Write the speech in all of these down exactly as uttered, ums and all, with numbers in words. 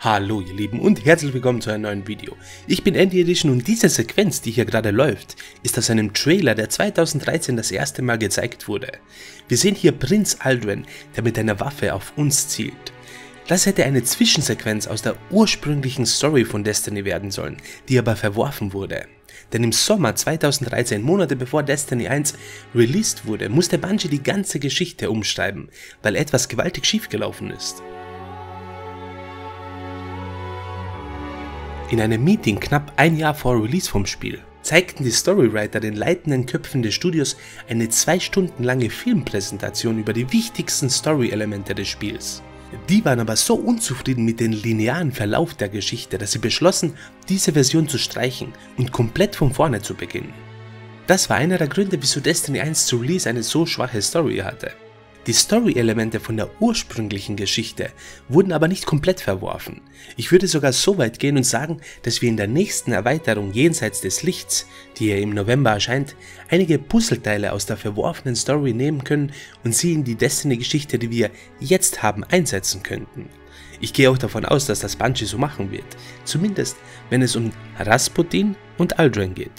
Hallo ihr Lieben und herzlich willkommen zu einem neuen Video. Ich bin Andy Edition und diese Sequenz, die hier gerade läuft, ist aus einem Trailer, der zweitausenddreizehn das erste Mal gezeigt wurde. Wir sehen hier Prinz Alduin, der mit einer Waffe auf uns zielt. Das hätte eine Zwischensequenz aus der ursprünglichen Story von Destiny werden sollen, die aber verworfen wurde. Denn im Sommer zweitausenddreizehn, Monate bevor Destiny eins released wurde, musste Bungie die ganze Geschichte umschreiben, weil etwas gewaltig schiefgelaufen ist. In einem Meeting knapp ein Jahr vor Release vom Spiel zeigten die Storywriter den leitenden Köpfen des Studios eine zwei Stunden lange Filmpräsentation über die wichtigsten Story-Elemente des Spiels. Die waren aber so unzufrieden mit dem linearen Verlauf der Geschichte, dass sie beschlossen, diese Version zu streichen und komplett von vorne zu beginnen. Das war einer der Gründe, wieso Destiny eins zu Release eine so schwache Story hatte. Die Story-Elemente von der ursprünglichen Geschichte wurden aber nicht komplett verworfen. Ich würde sogar so weit gehen und sagen, dass wir in der nächsten Erweiterung Jenseits des Lichts, die ja im November erscheint, einige Puzzleteile aus der verworfenen Story nehmen können und sie in die Destiny-Geschichte, die wir jetzt haben, einsetzen könnten. Ich gehe auch davon aus, dass das Bungie so machen wird, zumindest wenn es um Rasputin und Alduin geht.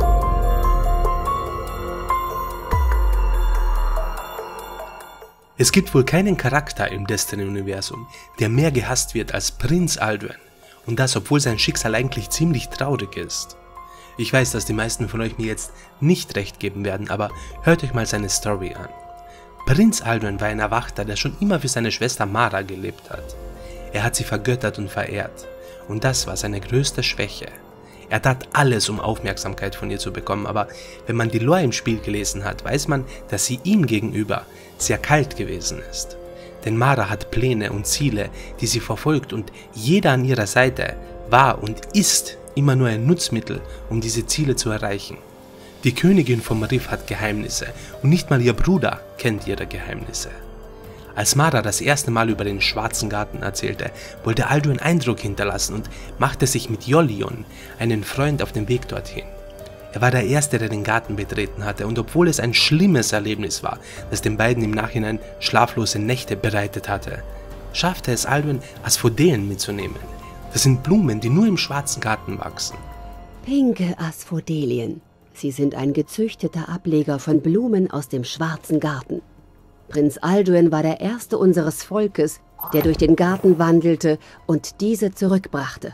Es gibt wohl keinen Charakter im Destiny-Universum, der mehr gehasst wird als Prinz Alduin, und das obwohl sein Schicksal eigentlich ziemlich traurig ist. Ich weiß, dass die meisten von euch mir jetzt nicht recht geben werden, aber hört euch mal seine Story an. Prinz Alduin war ein Erwachter, der schon immer für seine Schwester Mara gelebt hat. Er hat sie vergöttert und verehrt, und das war seine größte Schwäche. Er tat alles, um Aufmerksamkeit von ihr zu bekommen, aber wenn man die Lore im Spiel gelesen hat, weiß man, dass sie ihm gegenüber sehr kalt gewesen ist. Denn Mara hat Pläne und Ziele, die sie verfolgt, und jeder an ihrer Seite war und ist immer nur ein Nutzmittel, um diese Ziele zu erreichen. Die Königin vom Riff hat Geheimnisse und nicht mal ihr Bruder kennt ihre Geheimnisse. Als Mara das erste Mal über den Schwarzen Garten erzählte, wollte Alduin Eindruck hinterlassen und machte sich mit Jolyon, einen Freund, auf den Weg dorthin. Er war der Erste, der den Garten betreten hatte, und obwohl es ein schlimmes Erlebnis war, das den beiden im Nachhinein schlaflose Nächte bereitet hatte, schaffte es Alduin, Asphodelen mitzunehmen. Das sind Blumen, die nur im Schwarzen Garten wachsen. Pinke Asphodelien. Sie sind ein gezüchteter Ableger von Blumen aus dem Schwarzen Garten. Prinz Alduin war der erste unseres Volkes, der durch den Garten wandelte und diese zurückbrachte.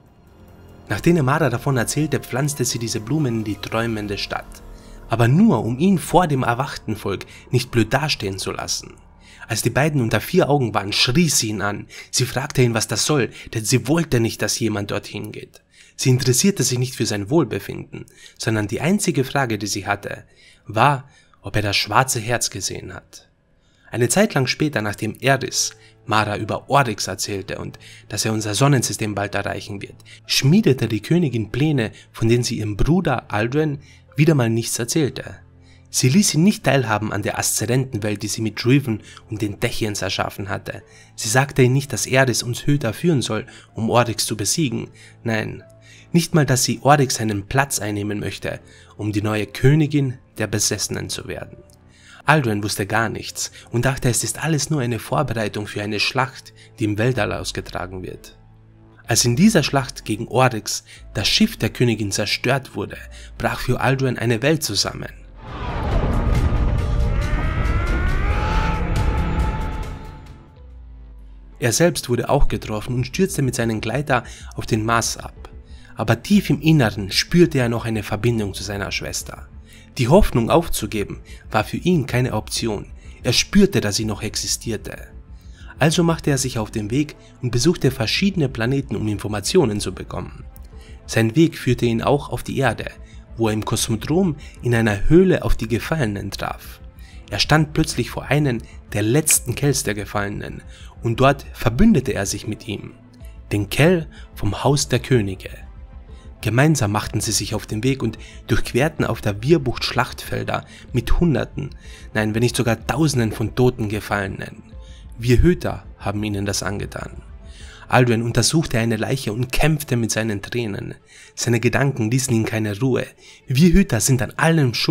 Nachdem Mara davon erzählte, pflanzte sie diese Blumen in die träumende Stadt. Aber nur, um ihn vor dem erwachten Volk nicht blöd dastehen zu lassen. Als die beiden unter vier Augen waren, schrie sie ihn an. Sie fragte ihn, was das soll, denn sie wollte nicht, dass jemand dorthin geht. Sie interessierte sich nicht für sein Wohlbefinden, sondern die einzige Frage, die sie hatte, war, ob er das schwarze Herz gesehen hat. Eine Zeit lang später, nachdem Eris Mara über Oryx erzählte und dass er unser Sonnensystem bald erreichen wird, schmiedete die Königin Pläne, von denen sie ihrem Bruder Alduin wieder mal nichts erzählte. Sie ließ ihn nicht teilhaben an der Aszerentenwelt, die sie mit Driven und den Dächiens erschaffen hatte. Sie sagte ihm nicht, dass Eris uns Höter führen soll, um Oryx zu besiegen. Nein, nicht mal, dass sie Oryx seinen Platz einnehmen möchte, um die neue Königin der Besessenen zu werden. Alduin wusste gar nichts und dachte, es ist alles nur eine Vorbereitung für eine Schlacht, die im Weltall ausgetragen wird. Als in dieser Schlacht gegen Oryx das Schiff der Königin zerstört wurde, brach für Alduin eine Welt zusammen. Er selbst wurde auch getroffen und stürzte mit seinem Gleiter auf den Mars ab. Aber tief im Inneren spürte er noch eine Verbindung zu seiner Schwester. Die Hoffnung aufzugeben war für ihn keine Option. Er spürte, dass sie noch existierte. Also machte er sich auf den Weg und besuchte verschiedene Planeten, um Informationen zu bekommen. Sein Weg führte ihn auch auf die Erde, wo er im Kosmodrom in einer Höhle auf die Gefallenen traf. Er stand plötzlich vor einem der letzten Kells der Gefallenen und dort verbündete er sich mit ihm, den Kell vom Haus der Könige. Gemeinsam machten sie sich auf den Weg und durchquerten auf der Wirbucht Schlachtfelder mit Hunderten, nein, wenn nicht sogar Tausenden von toten Gefallenen. Wir Höter haben ihnen das angetan. Alduin untersuchte eine Leiche und kämpfte mit seinen Tränen. Seine Gedanken ließen ihm keine Ruhe. Wir Hüter sind an allem schuld.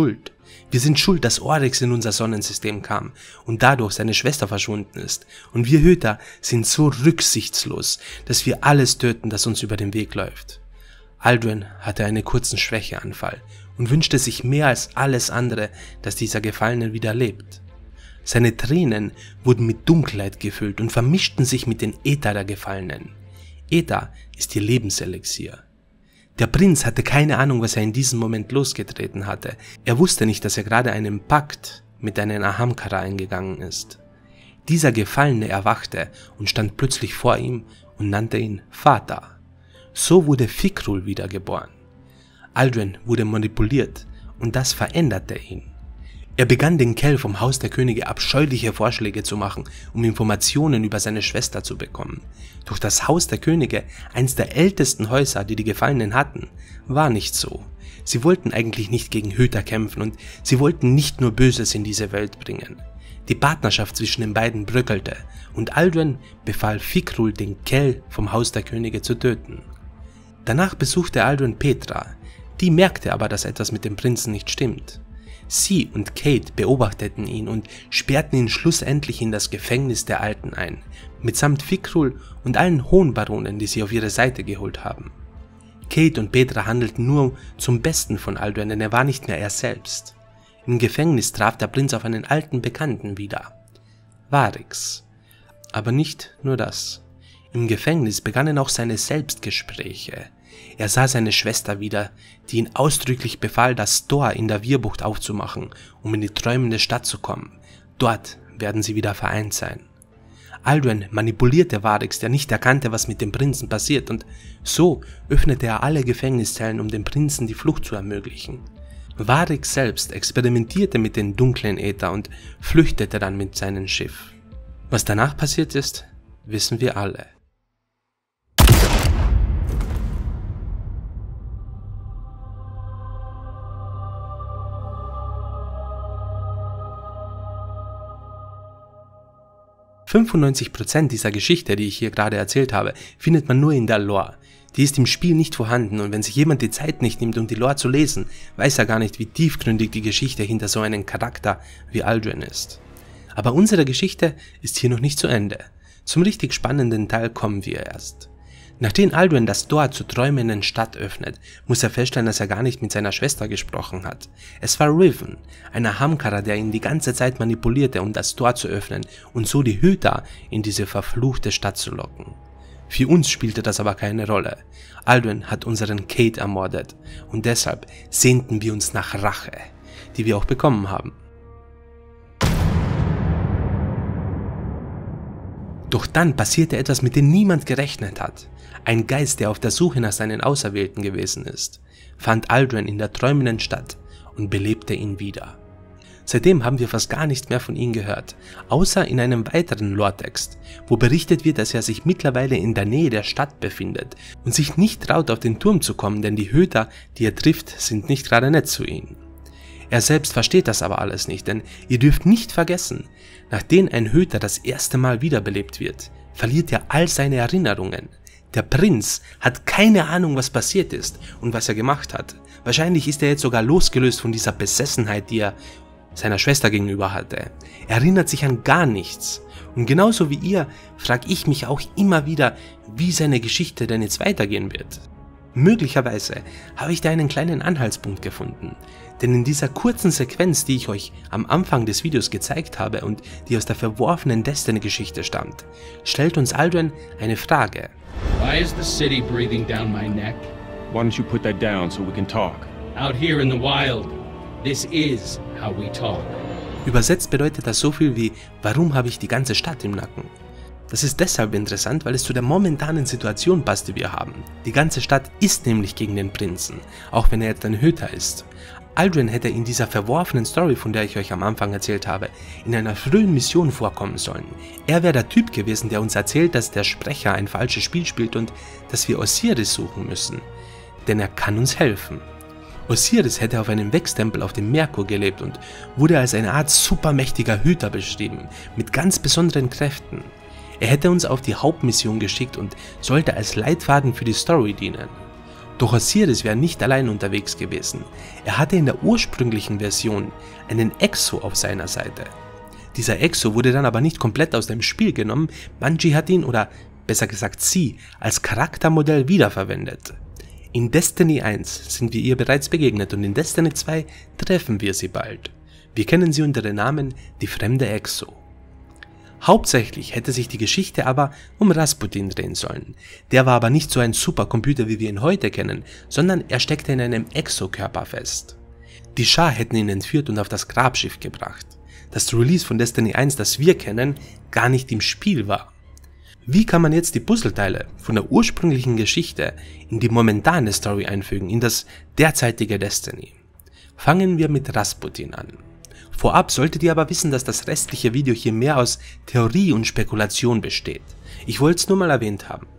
Wir sind schuld, dass Oryx in unser Sonnensystem kam und dadurch seine Schwester verschwunden ist. Und wir Hüter sind so rücksichtslos, dass wir alles töten, das uns über den Weg läuft. Alduin hatte einen kurzen Schwächeanfall und wünschte sich mehr als alles andere, dass dieser Gefallene wieder lebt. Seine Tränen wurden mit Dunkelheit gefüllt und vermischten sich mit den Äther der Gefallenen. Äther ist ihr Lebenselixier. Der Prinz hatte keine Ahnung, was er in diesem Moment losgetreten hatte. Er wusste nicht, dass er gerade einen Pakt mit einem Ahamkara eingegangen ist. Dieser Gefallene erwachte und stand plötzlich vor ihm und nannte ihn Vater. So wurde Fikrul wiedergeboren. Alduin wurde manipuliert und das veränderte ihn. Er begann den Kell vom Haus der Könige abscheuliche Vorschläge zu machen, um Informationen über seine Schwester zu bekommen. Doch das Haus der Könige, eines der ältesten Häuser, die die Gefallenen hatten, war nicht so. Sie wollten eigentlich nicht gegen Hüter kämpfen und sie wollten nicht nur Böses in diese Welt bringen. Die Partnerschaft zwischen den beiden bröckelte und Alduin befahl Fikrul, den Kell vom Haus der Könige zu töten. Danach besuchte Alduin Petra, die merkte aber, dass etwas mit dem Prinzen nicht stimmt. Sie und Kate beobachteten ihn und sperrten ihn schlussendlich in das Gefängnis der Alten ein, mitsamt Fikrul und allen Hohenbaronen, die sie auf ihre Seite geholt haben. Kate und Petra handelten nur zum Besten von Alduin, denn er war nicht mehr er selbst. Im Gefängnis traf der Prinz auf einen alten Bekannten wieder, Varix. Aber nicht nur das. Im Gefängnis begannen auch seine Selbstgespräche. Er sah seine Schwester wieder, die ihn ausdrücklich befahl, das Tor in der Wirbucht aufzumachen, um in die träumende Stadt zu kommen. Dort werden sie wieder vereint sein. Alduin manipulierte Varix, der nicht erkannte, was mit dem Prinzen passiert, und so öffnete er alle Gefängniszellen, um dem Prinzen die Flucht zu ermöglichen. Varix selbst experimentierte mit den dunklen Äther und flüchtete dann mit seinem Schiff. Was danach passiert ist, wissen wir alle. fünfundneunzig Prozent dieser Geschichte, die ich hier gerade erzählt habe, findet man nur in der Lore. Die ist im Spiel nicht vorhanden und wenn sich jemand die Zeit nicht nimmt, um die Lore zu lesen, weiß er gar nicht, wie tiefgründig die Geschichte hinter so einem Charakter wie Alduin ist. Aber unsere Geschichte ist hier noch nicht zu Ende. Zum richtig spannenden Teil kommen wir erst. Nachdem Alduin das Tor zur träumenden Stadt öffnet, muss er feststellen, dass er gar nicht mit seiner Schwester gesprochen hat. Es war Riven, ein Ahamkara, der ihn die ganze Zeit manipulierte, um das Tor zu öffnen und so die Hüter in diese verfluchte Stadt zu locken. Für uns spielte das aber keine Rolle. Alduin hat unseren Kate ermordet und deshalb sehnten wir uns nach Rache, die wir auch bekommen haben. Doch dann passierte etwas, mit dem niemand gerechnet hat. Ein Geist, der auf der Suche nach seinen Auserwählten gewesen ist, fand Alduin in der träumenden Stadt und belebte ihn wieder. Seitdem haben wir fast gar nichts mehr von ihm gehört, außer in einem weiteren Lore-Text, wo berichtet wird, dass er sich mittlerweile in der Nähe der Stadt befindet und sich nicht traut, auf den Turm zu kommen, denn die Hüter, die er trifft, sind nicht gerade nett zu ihm. Er selbst versteht das aber alles nicht, denn ihr dürft nicht vergessen, nachdem ein Hüter das erste Mal wiederbelebt wird, verliert er all seine Erinnerungen. Der Prinz hat keine Ahnung, was passiert ist und was er gemacht hat. Wahrscheinlich ist er jetzt sogar losgelöst von dieser Besessenheit, die er seiner Schwester gegenüber hatte. Er erinnert sich an gar nichts. Und genauso wie ihr, frage ich mich auch immer wieder, wie seine Geschichte denn jetzt weitergehen wird. Möglicherweise habe ich da einen kleinen Anhaltspunkt gefunden. Denn in dieser kurzen Sequenz, die ich euch am Anfang des Videos gezeigt habe und die aus der verworfenen Destiny-Geschichte stammt, stellt uns Alduin eine Frage. Why is the city breathing down my neck? Why don't you put that down so we can talk? Out here in the wild, this is how we talk. Übersetzt bedeutet das so viel wie, warum habe ich die ganze Stadt im Nacken? Das ist deshalb interessant, weil es zu der momentanen Situation passt, die wir haben. Die ganze Stadt ist nämlich gegen den Prinzen, auch wenn er jetzt ein Hüter ist. Alduin hätte in dieser verworfenen Story, von der ich euch am Anfang erzählt habe, in einer frühen Mission vorkommen sollen. Er wäre der Typ gewesen, der uns erzählt, dass der Sprecher ein falsches Spiel spielt und dass wir Osiris suchen müssen. Denn er kann uns helfen. Osiris hätte auf einem Wechstempel auf dem Merkur gelebt und wurde als eine Art supermächtiger Hüter beschrieben, mit ganz besonderen Kräften. Er hätte uns auf die Hauptmission geschickt und sollte als Leitfaden für die Story dienen. Doch Osiris wäre nicht allein unterwegs gewesen. Er hatte in der ursprünglichen Version einen Exo auf seiner Seite. Dieser Exo wurde dann aber nicht komplett aus dem Spiel genommen, Bungie hat ihn, oder besser gesagt sie, als Charaktermodell wiederverwendet. In Destiny eins sind wir ihr bereits begegnet und in Destiny zwei treffen wir sie bald. Wir kennen sie unter dem Namen die fremde Exo. Hauptsächlich hätte sich die Geschichte aber um Rasputin drehen sollen. Der war aber nicht so ein Supercomputer, wie wir ihn heute kennen, sondern er steckte in einem Exokörper fest. Die Schar hätten ihn entführt und auf das Grabschiff gebracht. Das Release von Destiny eins, das wir kennen, gar nicht im Spiel war. Wie kann man jetzt die Puzzleteile von der ursprünglichen Geschichte in die momentane Story einfügen, in das derzeitige Destiny? Fangen wir mit Rasputin an. Vorab solltet ihr aber wissen, dass das restliche Video hier mehr aus Theorie und Spekulation besteht. Ich wollte es nur mal erwähnt haben.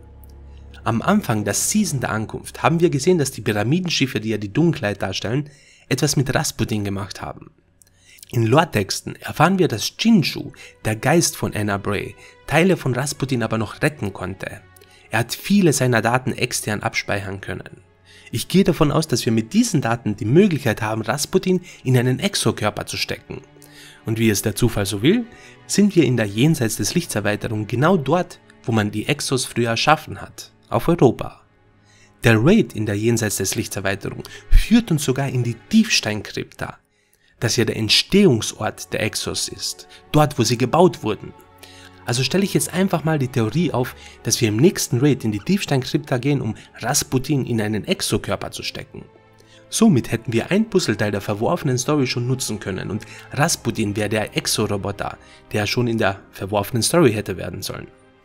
Am Anfang der Season der Ankunft haben wir gesehen, dass die Pyramidenschiffe, die ja die Dunkelheit darstellen, etwas mit Rasputin gemacht haben. In Lore-Texten erfahren wir, dass Jinju, der Geist von Anna Bray, Teile von Rasputin aber noch retten konnte. Er hat viele seiner Daten extern abspeichern können. Ich gehe davon aus, dass wir mit diesen Daten die Möglichkeit haben, Rasputin in einen Exokörper zu stecken. Und wie es der Zufall so will, sind wir in der Jenseits des Lichts Erweiterung genau dort, wo man die Exos früher erschaffen hat, auf Europa. Der Raid in der Jenseits des Lichts Erweiterung führt uns sogar in die Tiefsteinkrypta, das ja der Entstehungsort der Exos ist, dort wo sie gebaut wurden. Also stelle ich jetzt einfach mal die Theorie auf, dass wir im nächsten Raid in die Tiefsteinkrypta gehen, um Rasputin in einen Exokörper zu stecken. Somit hätten wir ein Puzzleteil der verworfenen Story schon nutzen können und Rasputin wäre der Exo-Roboter, der schon in der verworfenen Story hätte werden sollen.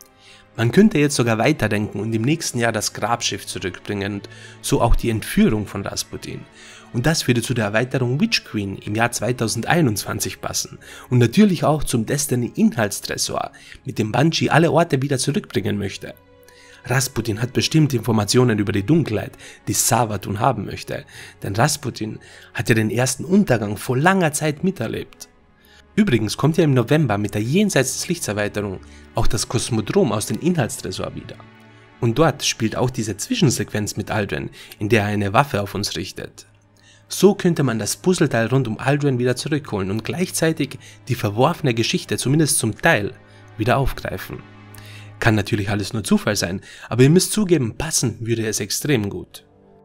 Man könnte jetzt sogar weiterdenken und im nächsten Jahr das Grabschiff zurückbringen und so auch die Entführung von Rasputin. Und das würde zu der Erweiterung Witch Queen im Jahr zweitausendeinundzwanzig passen und natürlich auch zum Destiny Inhaltstresor, mit dem Bungie alle Orte wieder zurückbringen möchte. Rasputin hat bestimmt Informationen über die Dunkelheit, die Savathun haben möchte, denn Rasputin hat ja den ersten Untergang vor langer Zeit miterlebt. Übrigens kommt ja im November mit der Jenseits des Lichts Erweiterung auch das Kosmodrom aus dem Inhaltstresor wieder. Und dort spielt auch diese Zwischensequenz mit Alduin, in der er eine Waffe auf uns richtet. So könnte man das Puzzleteil rund um Alduin wieder zurückholen und gleichzeitig die verworfene Geschichte zumindest zum Teil wieder aufgreifen. Kann natürlich alles nur Zufall sein, aber ihr müsst zugeben, passen würde es extrem gut.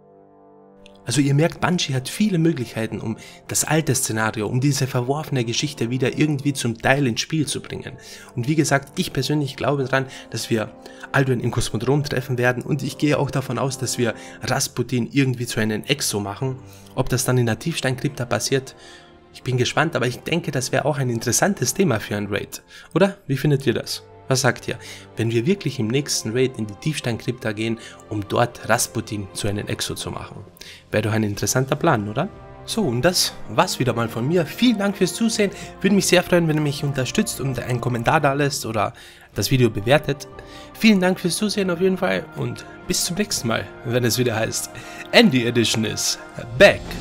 Also ihr merkt, Bungie hat viele Möglichkeiten, um das alte Szenario, um diese verworfene Geschichte wieder irgendwie zum Teil ins Spiel zu bringen. Und wie gesagt, ich persönlich glaube daran, dass wir Alduin im Kosmodrom treffen werden und ich gehe auch davon aus, dass wir Rasputin irgendwie zu einem Exo machen. Ob das dann in der Tiefsteinkrypta passiert, ich bin gespannt, aber ich denke, das wäre auch ein interessantes Thema für ein Raid. Oder? Wie findet ihr das? Was sagt ihr, wenn wir wirklich im nächsten Raid in die Tiefsteinkrypta gehen, um dort Rasputin zu einem Exo zu machen? Wäre doch ein interessanter Plan, oder? So, und das war's wieder mal von mir. Vielen Dank fürs Zusehen. Würde mich sehr freuen, wenn ihr mich unterstützt und einen Kommentar da lässt oder das Video bewertet. Vielen Dank fürs Zusehen auf jeden Fall und bis zum nächsten Mal, wenn es wieder heißt, Andy Edition is back.